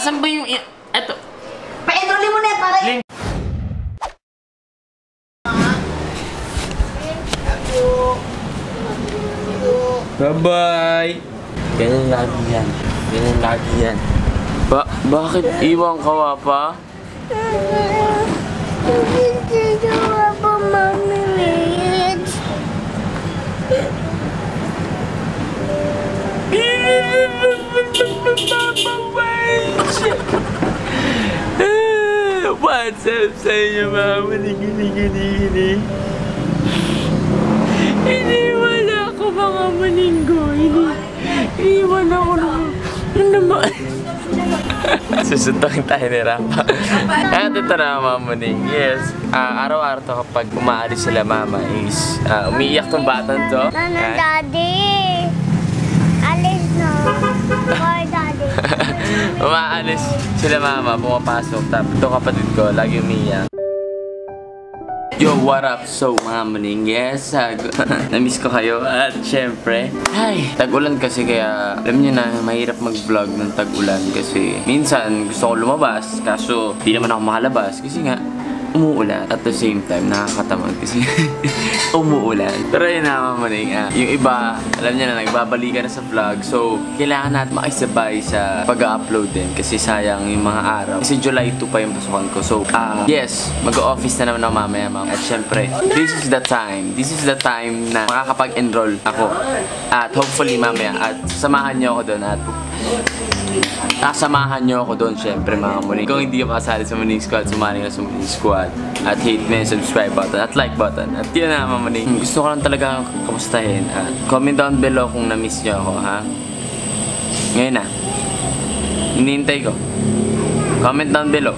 Asan ba yung... Eto. Pa-enrollin mo na para Link. Bye-bye! Ganyan lagi yan. Ganyan lagi yan. Bakit iwan ka pa? Hindi ko pa mamilit. What's up sa inyo mga maning-gini-gini? Iniwan ako mga maninggo. Iniwan ako naman. Susuntokin tayo ni Rapa. At ito na mga maning. Yes, araw-araw to kapag umaalis sila mama is umiiyak tong batang to. Nana, Daddy! Alis na. Bye, Daddy. Umaalis sila mama, pumapasok. Tapos itong kapatid ko, lagi umiiyak. Yo, what up? So, mga maning, yes, na-miss ko kayo. At syempre, ay, tag-ulan kasi kaya, alam niyo na, mahirap mag-vlog ng tag-ulan kasi minsan gusto ko lumabas, kaso di naman ako makalabas kasi nga, umuulan. At the same time, nakakatamad kasi umuulan. Pero yun na mga maning, yung iba, alam niyo na, nagbabalikan na sa vlog. So, kailangan natin makisabay sa pag-upload din kasi sayang yung mga araw. Kasi July 2 pa yung pasukan ko. So, yes, mag-office na naman ako mamaya, ma'am. At syempre, this is the time. This is the time na makakapag-enroll ako. At hopefully, mamaya, at samahan niyo ako doon. At samahan niyo ako doon, syempre, mga muling. Kung hindi ka makasali sa Muning Squad, sumali ka sa Muning Squad. At hit mo yung subscribe button at like button. At yun na, mga muling. Gusto ko lang talaga kamustahin. At comment down below kung na-miss niyo ako, ha? Ngayon na. Hinihintay ko. Comment down below.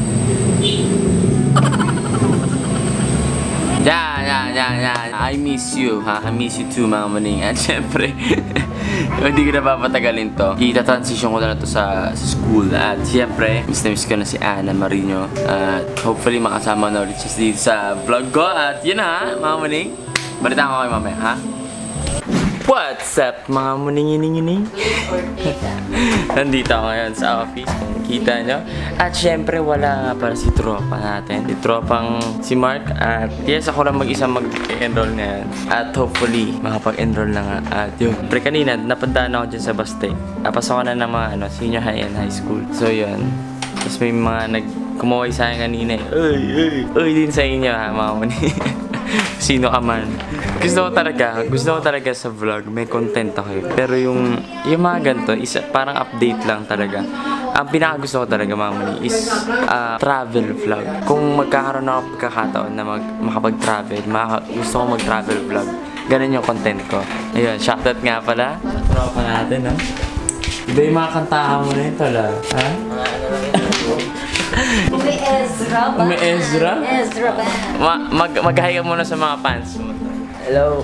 Yan. I miss you, ha? I miss you too, mga maning. At syempre, hindi ko na papatagalin to. Ita-transition ko na to sa school. At syempre, miss ko na si Ana Marino. At hopefully, makasama na ulit siya dito sa vlog ko. At yun na, mga maning. Balitaan ko kayo mamaya, ha? What's up, mga muning-ining-ining? Nandito ako ngayon sa office. Kita nyo? At syempre, wala para si tropa natin. Si tropang si Mark. At yes, ako lang mag-isa mag-enroll ngayon. At hopefully, makapag-enroll na nga. At yun. Pre, kanina, napadaan ako dyan sa Baste. Napasok ko na ng mga senior high and high school. So yun. Tapos may mga kumaway sa akin kanina. Uy din sa inyo, ha, mga muning. Sino ka man. Gusto ko talaga sa vlog, may content ako. Pero yung mga ganito, parang update lang talaga. Ang pinakagusto ko talaga, mga mani, is travel vlog. Kung magkakaroon ako pagkakataon na makapag-travel, gusto ko mag-travel vlog. Ganun yung content ko. Ayun, shoutout nga pala. Tropa natin, ha? Iba yung mga kantahan mo na yun, tala. Ha? Umi Ezra ba? Umi Ezra? Ezra ba? Mag-hi ka muna sa mga fans mo. Hello.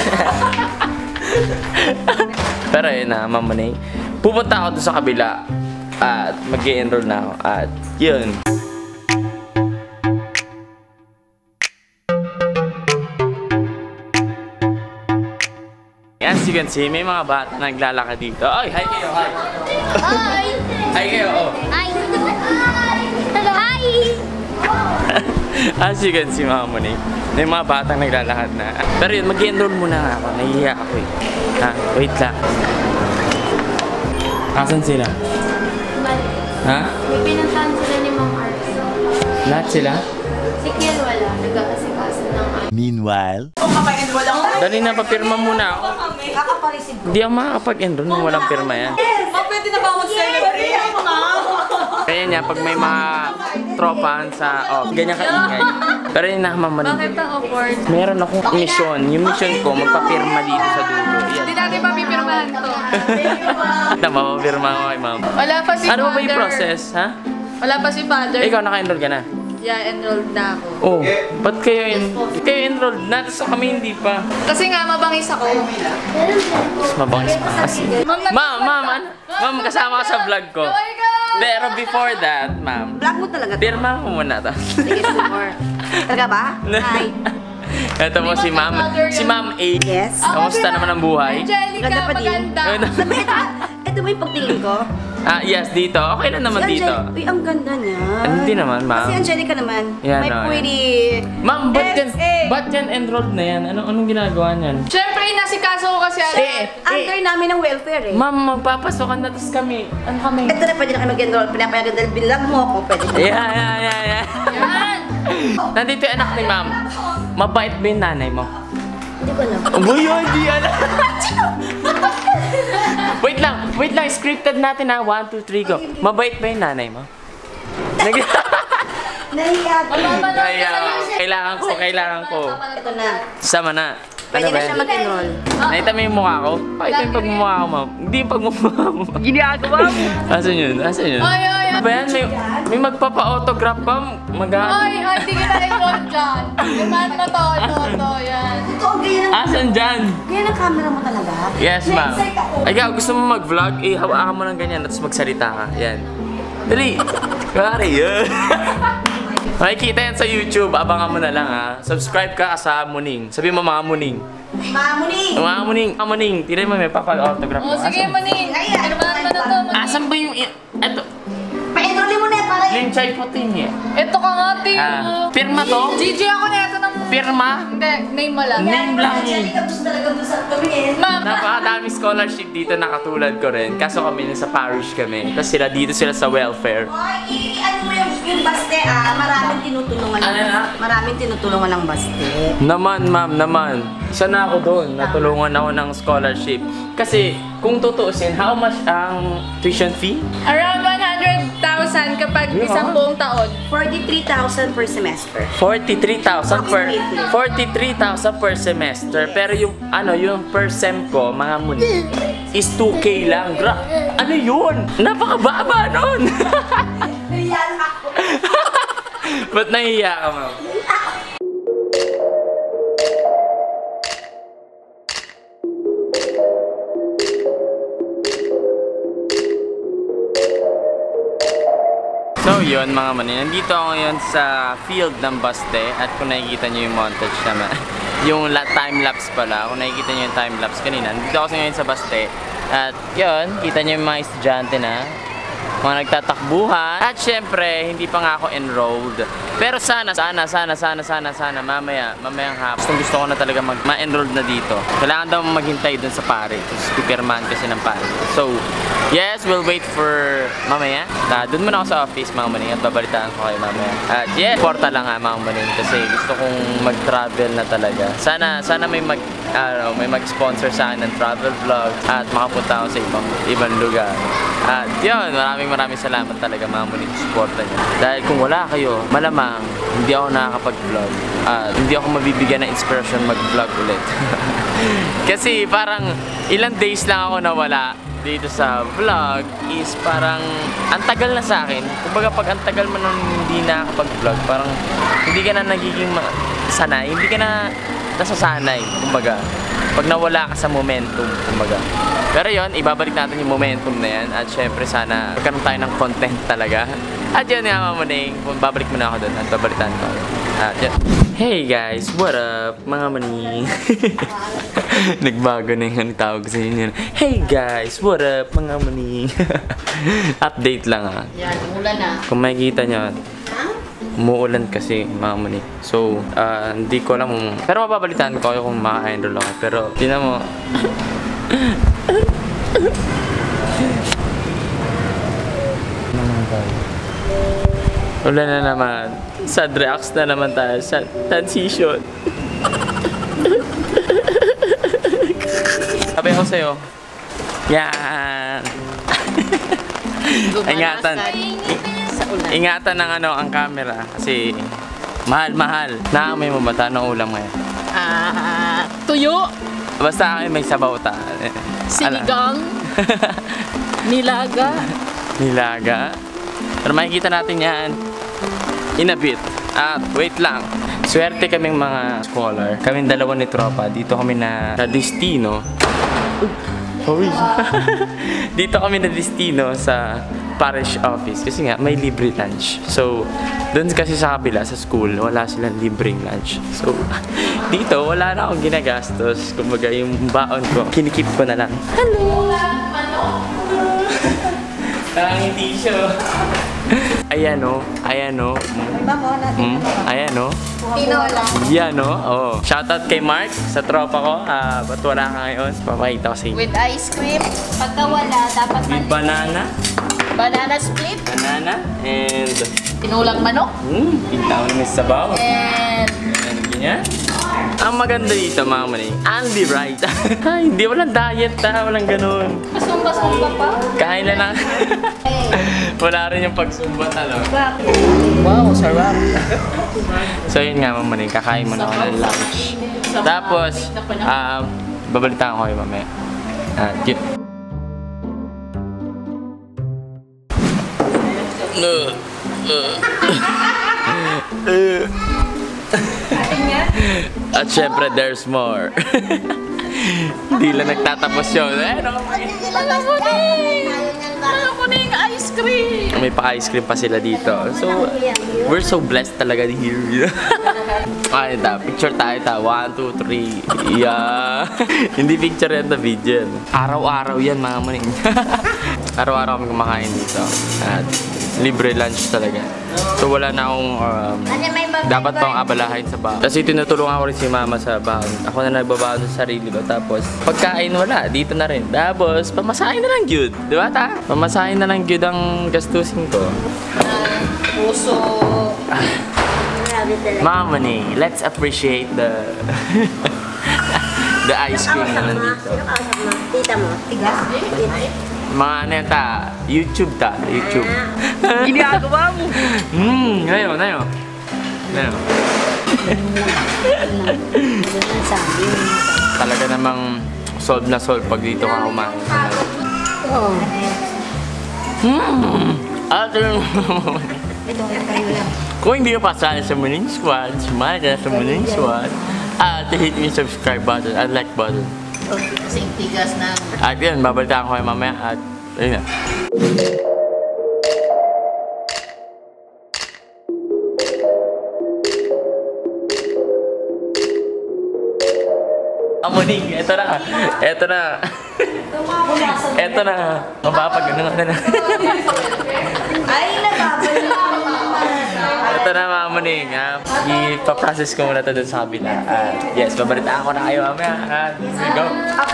Pero yun na, mamanay. Pupunta ako doon sa kabila. At mag-i-enroll na ako. At yun. As you can see, may mga bata naglalakad dito. Ay, hi kayo, hi. Hi! Hi kayo, oh. Hi! Hi! As you can see, mga muni, may mga batang naglalakad na. Pero yun, mag-enroll muna nga ako. Nahihiya ako eh. Ha? Wait lang. Asan sila? Ha? May pinuntahan sila ni Ma'am Arts. Lahat sila? Si Kian wala, nag-aasikaso ng Meanwhile, Dali na, papirma muna ako. Kakaparisip ko. Hindi ako makakapag-enroll nung walang pirma yan. Pwede na ba mag-celebrate? Kaya niya, pag may mga tropahan sa ganyan kaingay. Pero yun na, mama. Bakit ang award? Meron akong mission. Yung mission ko, magpapirma dito sa dulo. Yan. Hindi natin papipirmahan to. Mapapirma ko kay mama. Wala pa si Ano ba yung Father. process, ha? Wala pa si Father. Ikaw, naka-enroll ka na? Yeah, enrolled na ako. Oh, ba't kayo enrolled na? Tapos kami hindi pa. Kasi nga, mabangis ako. Mas mabangis pa kasi. Ma'am, kasama ka sa vlog ko. Pero before that, ma'am, Vlog mo talaga to? pirma mo muna to. Sige, sumor. Talaga ba? Hi. Ito po si Ma'am A. Yes. Kamusta naman ang buhay? Angelica, Ganda pa din. maganda. Ito ba yung pagtingin ko? Yes, dito. Okay lang naman dito. Uy, ang ganda niya. Hindi naman, ma'am. Kasi Angelica naman. Yan, may no, pretty... Ma'am, SA. ba't yan enrolled na yan? Anong ginagawa niyan? Siyempre, inasikaso ko kasi Under namin ng welfare eh. Ma'am, magpapasokan na tapos kami. Ano kami? Ito na pwede na kayo mag-enroll. Pinapayagan dahil bilag mo ako. Pwede na. Yeah. Yan! Nandito yung anak ni ma'am. Mabait ba yung nanay mo? Hindi ko alam. Uy, hindi alam. Wait lang. Scripted natin ha. 1, 2, 3, go. Mabait ba yung nanay mo? Nahiya ko. Kaya, kailangan ko. Ito na. Sama na. Pwede na siya mag-enroll. Nakita mo yung mukha ko? Pakita yung pagmumukha ko, ma'am. Hindi yung pagmumukha mo. Ginagawa mo. Asan yun? Ay. Ano ba yan? May magpapa-autograph pa. Ay, hindi kita enroll dyan. Yung man na to, ito, yan. Ito, ang ganyan ang... Asan dyan? Ganyan ang camera mo talaga. Yes, ma'am. Na-excite ako. Ay, ikaw, gusto mo mag-vlog? Hawakan mo ng ganyan at magsalita ka. Yan. Dali. Kari, yan. Makikita yan sa YouTube. Abangan mo na lang, ha. Subscribe ka sa Muning. Sabi mo, mga Muning. Mga Muning. Tira mo, may papa-autograph mo. O, sige, Maning. Ano ba naman na to, Maning? Asan ba yung... Ito. Pa-enrollin mo na yan para... Yung chai puting niya. Ito ka nga, Tio. Pirma to? GG ako na ito ng... Pirma? Hindi, name mo lang. Name lang yun. Angelica, gusto talaga doon sa tumingin. Ma'am, Napakadaming scholarship dito na katulad ko rin. Kaso kami nasa parish kami. Tapos dito sila sa welfare. Ay, ano mo yung baste maraming tinutulungan Ano na? Maraming tinutulungan ng baste. Naman, ma'am, naman. Sana ako doon. Natulungan ako ng scholarship. Kasi, kung tutuusin, how much ang tuition fee? around 100,000 kapag Yeah. isang buong taon. 43,000 per semester. 43,000 per semester. Pero yung per sem ko, mga muli, is 2K lang. Ano yun? Napakababa nun. Nahiyan ako. Ba't nahiya ka, ma'am? So yun mga mani, nandito ako ngayon sa field ng Baste at kung nakikita nyo yung montage naman, yung time-lapse pala, kung nakikita nyo yung time-lapse kanina, nandito ako ngayon sa Baste at yun, kita nyo yung mga estudyante na, mga nagtatakbuhan at syempre, hindi pa nga ako enrolled. Pero sana mamayang hapon. Gusto ko na talaga ma-enrolled na dito. Kailangan daw maghintay dun sa pare. Pipirmahan kasi ng pare. So, yes, we'll wait for mamaya. Doon muna ako sa office, mga maning, at babalitaan ko kayo mamaya. At yeah, porta lang ha, mga maning, kasi gusto kong mag-travel na talaga. Sana may mag-sponsor sa akin ng travel vlog at makapunta ako sa ibang lugar. At yun, maraming salamat talaga mga maning sa suporta niyo. Dahil kung wala kayo, malamang hindi ako nakakapag-vlog. Hindi ako mabibigyan ng inspiration mag-vlog ulit. Kasi parang ilang days lang ako nawala dito sa vlog is parang ang tagal na sa akin. Kumbaga pag ang tagal mo nang hindi nakakapag-vlog, parang hindi ka na nagiging sanay, hindi ka na nasasanay, kumbaga. Pag nawala ka sa momentum, kumbaga. Pero yon, ibabalik natin yung momentum na yan at syempre sana magkaroon tayo ng content talaga. At yun nga mga maning, babalik muna ako doon at babalitan ko. At yun. Hey guys, what up mga maning? Nagbago na yung tawag sa inyo. Hey guys, what up mga maning? Update lang ha. Yan, umulan na. Kung makikita nyo, umuulan kasi mga maning. So, hindi ko alam pero mababalitaan ko kung maka-enroll ako. Pero, tingnan mo. Wala na naman. Sad reacts na naman tayo sa transition. Sabi ko sa'yo. Yan. Ingatan ng ang camera. Kasi mahal. Naamoy mo ba ito? Anong ulam ngayon? Tuyo, Basta may sabaw ta. sinigang, nilaga. Nilaga. Pero makikita natin yan in a bit. At wait lang. Swerte kaming mga scholar. Kaming dalawa ni tropa. Dito kami na destino. Sorry. Dito kami na destino sa parish office. Kasi nga, may libre lunch. So, doon kasi sa kabila, sa school, wala silang libreng lunch. So, dito, wala na akong ginagastos. Kumbaga, yung baon ko, kinikip ko na lang. Hello! Nakangiti siya. Ayan o. Ayan o. Iba mo natin. Ayan o. Tinola. Yan o. Oh. Shoutout kay Mark sa tropa ko. Ba't wala ka ngayon? Papakita ko sa inyo. With ice cream. Pagka wala, dapat With banana. Banana split. Banana. And... Tinulang manok. Tignan ko namin sa sabaw. And And ganyan. Ang maganda dito mga maning, Andy right. Ay, hindi, walang diet walang ganun. kasumba-sumba pa. Kain na lang. Wala rin yung pagsumbat, ano. Wow, sarap. So yun nga mga maning, kakain muna ako ng lunch. Tapos, babalitaan ko kayo mamaya. Yun. At syempre, there's more. Hindi lang nagtatapos yun. Alam ko na yung ice cream. May pa-ice cream pa sila dito. So, we're so blessed talaga here. Ay, picture tayo. 1, 2, 3. Yeah. Hindi picture yan na video. Araw-araw yan, mga maning. Araw-araw kami kumakain dito. At libre lunch talaga. So wala na akong dapat pang abalahin sa baon. Kasi tinutulungan ko rin si mama sa baon. Ako na nagbabaon sa sarili ko. Tapos pagkain wala, dito na rin. Tapos pamasahin na lang gyud. Di ba ta? Pamasahin na lang gyud ang gastusin ko. Puso. Mama ni, let's appreciate the the ice cream na nandito. Tita mo. Tigas? Mga ano yan ta? YouTube ta? YouTube. Ginagawa mo! Ngayon, ngayon. Ngayon. Talaga namang solve na solve pag dito ka kumain. Oo. Kung hindi ka pa sana sa Morning Squad, sumali ka na sa Morning Squad. At hit yung subscribe button at like button. Kasing tigas na. At yun, babalitaan ko kayo mamaya at ayun na. Amuning, eto na. Eto na. Eto na. Mapapagano na. Ay, nababalik. Ito na mga muning, ipaprocess ko muna ito dun sa kabila. Yes, babalitaan ko na kayo mamaya. Let's go.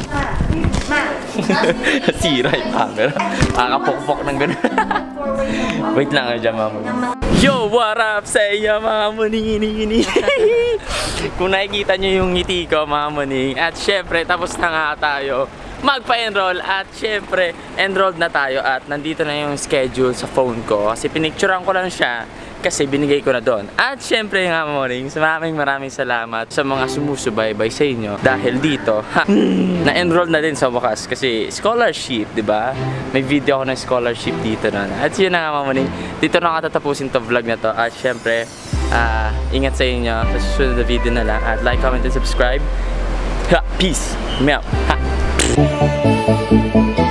Sira yung camera. Makakapukpok ng gano'n. Wait lang kayo dyan mga muning. Yo, what up sa iyo mga muning? Kung nakikita nyo yung ngiti ko mga muning. At syempre, tapos na nga tayo magpa-enroll. At syempre, enrolled na tayo. At nandito na yung schedule sa phone ko. Kasi pinicturean ko lang siya. Kasi binigay ko na doon. At syempre nga morning, maraming salamat sa mga sumusubaybay sa inyo. Dahil dito, na-enroll na din sa wakas. Kasi scholarship, di ba? May video ako ng scholarship dito na. At yun na nga morning, dito na katatapusin to vlog na to. At syempre, ingat sa inyo sa susunod na video na lang. At like, comment, and subscribe. Peace! Meow!